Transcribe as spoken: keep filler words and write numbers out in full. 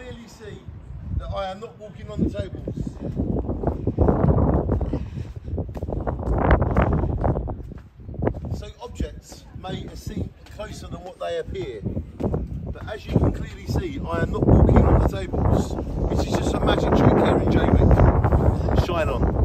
clearly see that I am not walking on the tables. So objects may seem closer than what they appear, but as you can clearly see, I am not walking on the tables. This is just a magic trick here in Jaywick. Shine on.